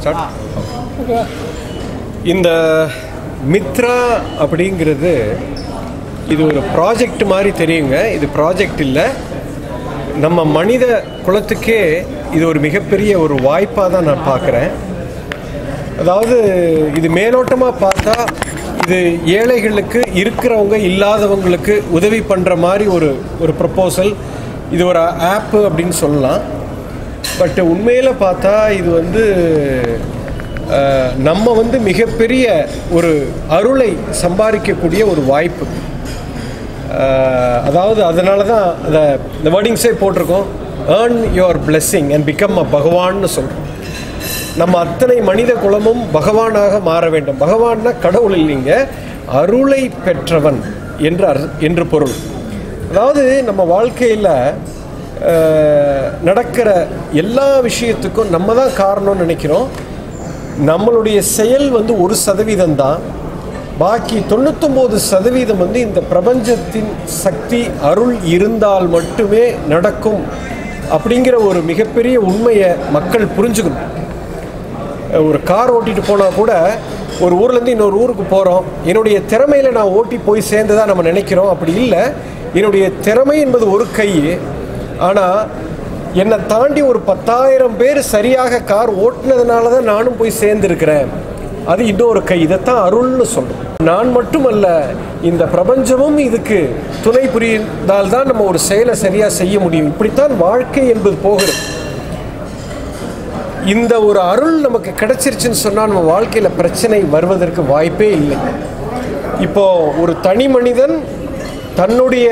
இந்த மித்ரா அப்படிங்கிறது இது ஒரு ப்ராஜெக்ட் மாதிரி தெரியுங்க. இது ப்ராஜெக்ட் இல்லை, நம்ம மனித குலத்துக்கே இது ஒரு மிகப்பெரிய ஒரு வாய்ப்பாக தான் நான் பார்க்குறேன். அதாவது இது மேலோட்டமாக பார்த்தா இது ஏழைகளுக்கு, இருக்கிறவங்க இல்லாதவங்களுக்கு உதவி பண்ணுற மாதிரி ஒரு ப்ரப்போசல், இது ஒரு ஆப்பு அப்படின்னு சொல்லலாம். பட் உண்மையில் பார்த்தா இது நம்ம மிகப்பெரிய ஒரு அருளை சம்பாதிக்கக்கூடிய ஒரு வாய்ப்பு. அதாவது அதனால தான் இந்த வேர்டிங்ஸே போட்டிருக்கோம், earn your blessing and become a பகவான்னு சொல்கிறோம். நம்ம அத்தனை மனித குலமும் பகவானாக மாற வேண்டும். பகவான்னா கடவுள் இல்லைங்க, அருளை பெற்றவன் என்று பொருள். அதாவது நம்ம வாழ்க்கையில் நடக்கிற எல்லா விஷயத்துக்கும் நம்ம தான் காரணம்னு நினைக்கிறோம். நம்மளுடைய செயல் 1% தான், பாக்கி 99% இந்த பிரபஞ்சத்தின் சக்தி அருள் இருந்தால் மட்டுமே நடக்கும் அப்படிங்கிற ஒரு மிகப்பெரிய உண்மையை மக்கள் புரிஞ்சுக்கணும். ஒரு கார் ஓட்டிட்டு போனால் கூட ஒரு ஊர்லேருந்து இன்னொரு ஊருக்கு போகிறோம், என்னுடைய திறமையில் நான் ஓட்டி போய் சேர்ந்ததாக நம்ம நினைக்கிறோம். அப்படி இல்லை, என்னுடைய திறமை என்பது ஒரு கை, ஆனால் என்னை தாண்டி ஒரு 10,000 பேர் சரியாக கார் ஓட்டினதுனால தான் நானும் போய் சேர்ந்துருக்கிறேன், அது இன்னொரு கை. இதைத்தான் அருள்னு சொல்கிறோம். நான் மட்டுமல்ல, இந்த பிரபஞ்சமும் இதுக்கு துணை புரிந்தால் தான் நம்ம ஒரு செயலை சரியாக செய்ய முடியும். இப்படித்தான் வாழ்க்கை என்பது போகிறது. இந்த ஒரு அருள் நமக்கு கிடைச்சிருச்சுன்னு சொன்னால் நம்ம வாழ்க்கையில் பிரச்சனை வருவதற்கு வாய்ப்பே இல்லை. இப்போது ஒரு தனி மனிதன் தன்னுடைய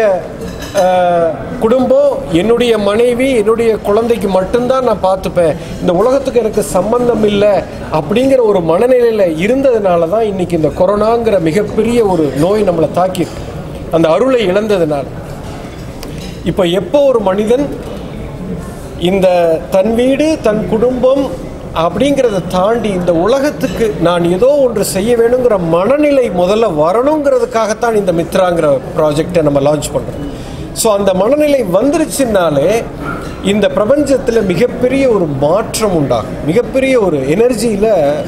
குடும்பம், என்னுடைய மனைவி, என்னுடைய குழந்தைக்கு மட்டும்தான் நான் பார்த்துப்பேன், இந்த உலகத்துக்கு எனக்கு சம்பந்தம் இல்லை அப்படிங்கிற ஒரு மனநிலையில் இருந்ததுனால தான் இன்றைக்கி இந்த கொரோனாங்கிற மிகப்பெரிய ஒரு நோய் நம்மளை தாக்கியிருக்கு, அந்த அருளை இழந்ததுனால. இப்போ எப்போ ஒரு மனிதன் இந்த தன் வீடு, தன் குடும்பம் அப்படிங்கிறத தாண்டி இந்த உலகத்துக்கு நான் ஏதோ ஒன்று செய்ய வேணுங்கிற மனநிலை முதல்ல வரணுங்கிறதுக்காகத்தான் இந்த மித்ராங்கிற ப்ராஜெக்டை நம்ம லான்ச் பண்ணுறோம். ஸோ அந்த மனநிலை வந்துருச்சுனாலே இந்த பிரபஞ்சத்தில் மிகப்பெரிய ஒரு மாற்றம் உண்டாகும், மிகப்பெரிய ஒரு எனர்ஜியில்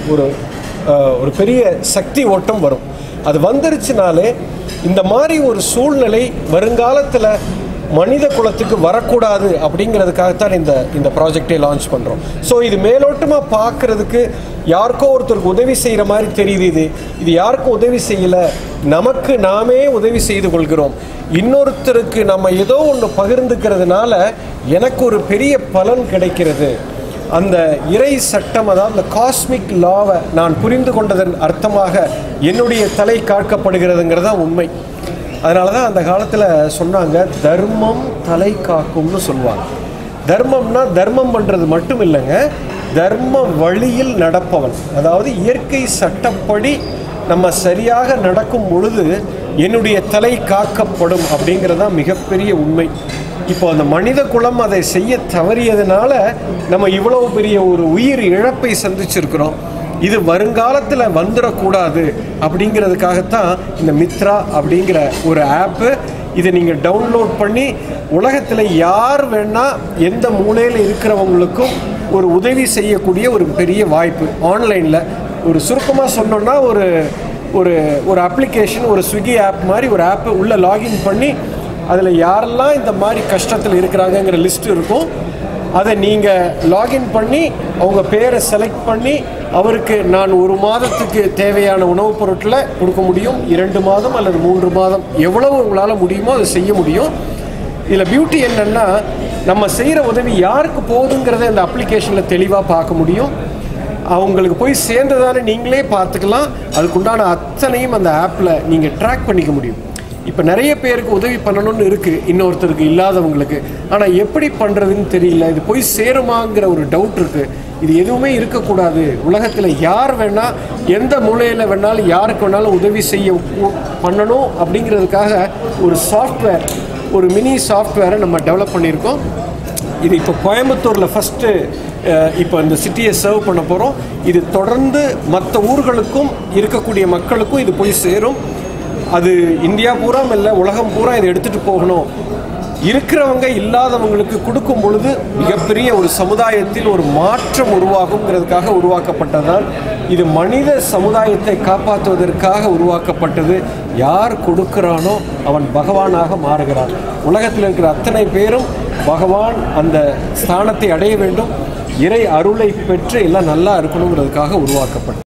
ஒரு பெரிய சக்தி ஓட்டம் வரும். அது வந்துருச்சுனாலே இந்த மாதிரி ஒரு சூழ்நிலை வருங்காலத்தில் மனித குலத்துக்கு வரக்கூடாது அப்படிங்கிறதுக்காகத்தான் இந்த ப்ராஜெக்டை லான்ச் பண்ணுறோம். ஸோ இது மேலோட்டமாக பார்க்குறதுக்கு யாருக்கோ ஒருத்தருக்கு உதவி செய்கிற மாதிரி தெரியுது. இது யாருக்கும் உதவி செய்யலை, நமக்கு நாமே உதவி செய்து கொள்கிறோம். இன்னொருத்தருக்கு நம்ம ஏதோ ஒன்று பகிர்ந்துக்கிறதுனால எனக்கு ஒரு பெரிய பலன் கிடைக்கிறது. அந்த இறை சட்டம், அதாவது அந்த காஸ்மிக் லாவை நான் புரிந்து கொண்டதன் அர்த்தமாக என்னுடைய தலை காக்கப்படுகிறதுங்கிறதான் உண்மை. அதனால தான் அந்த காலத்தில் சொன்னாங்க, தர்மம் தலை காக்கும்னு சொல்லுவாங்க. தர்மம்னா தர்மம் பண்ணுறது மட்டும் இல்லைங்க, தர்ம வழியில் நடப்பவன். அதாவது இயற்கை சட்டப்படி நம்ம சரியாக நடக்கும் பொழுது என்னுடைய தலை காக்கப்படும் அப்படிங்கிறதான் மிகப்பெரிய உண்மை. இப்போ அந்த மனித குலம் அதை செய்ய தவறியதுனால நம்ம இவ்வளவு பெரிய ஒரு உயிர் இழப்பை சந்திச்சிருக்கிறோம். இது வருங்காலத்தில் வந்துடக்கூடாது அப்படிங்கிறதுக்காகத்தான் இந்த மித்ரா அப்படிங்கிற ஒரு ஆப்பு. இதை நீங்கள் டவுன்லோட் பண்ணி உலகத்தில் யார் வேணால் எந்த மூலையில் இருக்கிறவங்களுக்கும் ஒரு உதவி செய்யக்கூடிய ஒரு பெரிய வாய்ப்பு. ஆன்லைனில் ஒரு சுருக்கமாக சொன்னோன்னா ஒரு அப்ளிகேஷன், ஒரு ஸ்விக்கி ஆப் மாதிரி ஒரு ஆப்பு உள்ளே லாகின் பண்ணி அதில் யாரெல்லாம் இந்த மாதிரி கஷ்டத்தில் இருக்கிறாங்கங்கிற லிஸ்ட் இருக்கும். அதை நீங்கள் லாகின் பண்ணி அவங்க பேரை செலக்ட் பண்ணி அவருக்கு நான் 1 மாதத்துக்கு தேவையான உணவுப் பொருட்களை கொடுக்க முடியும், 2 மாதம் அல்லது 3 மாதம், எவ்வளவு உங்களால் முடியுமோ அதை செய்ய முடியும். இதில் பியூட்டி என்னென்னா, நம்ம செய்கிற உதவி யாருக்கு போகுதுங்கிறத இந்த அப்ளிகேஷனில் தெளிவாக பார்க்க முடியும். அவங்களுக்கு போய் சேர்ந்ததானே நீங்களே பார்த்துக்கலாம். அதுக்குண்டான அத்தனையும் அந்த ஆப்பில் நீங்கள் ட்ராக் பண்ணிக்க முடியும். இப்போ நிறைய பேருக்கு உதவி பண்ணணும்னு இருக்குது, இன்னொருத்தருக்கு இல்லாதவங்களுக்கு. ஆனால் எப்படி பண்ணுறதுன்னு தெரியல, இது போய் சேருமாங்கிற ஒரு டவுட் இருக்குது. இது எதுவுமே இருக்கக்கூடாது. உலகத்தில் யார் வேணால் எந்த மூலையில் வேணாலும் யாருக்கு வேணாலும் உதவி செய்ய பண்ணணும் அப்படிங்கிறதுக்காக ஒரு சாஃப்ட்வேர், ஒரு மினி சாஃப்ட்வேரை நம்ம டெவலப் பண்ணியிருக்கோம். இது இப்போ கோயம்புத்தூரில் ஃபஸ்ட்டு இப்போ இந்த சிட்டியை சர்வ் பண்ண போகிறோம். இது தொடர்ந்து மற்ற ஊர்களுக்கும் இருக்கக்கூடிய மக்களுக்கும் இது போய் சேரும். அது இந்தியா பூரா இல்லை, உலகம் பூரா இதை எடுத்துகிட்டு போகணும். இருக்கிறவங்க இல்லாதவங்களுக்கு கொடுக்கும் பொழுது மிகப்பெரிய ஒரு சமுதாயத்தில் ஒரு மாற்றம் உருவாகுங்கிறதுக்காக உருவாக்கப்பட்டதுதான். இது மனித சமுதாயத்தை காப்பாற்றுவதற்காக உருவாக்கப்பட்டது. யார் கொடுக்கிறானோ அவன் பகவானாக மாறுகிறான். உலகத்தில் இருக்கிற அத்தனை பேரும் பகவான் அந்த ஸ்தானத்தை அடைய வேண்டும், இறை அருளை பெற்று எல்லாம் நல்லா இருக்கணுங்கிறதுக்காக உருவாக்கப்பட்டது.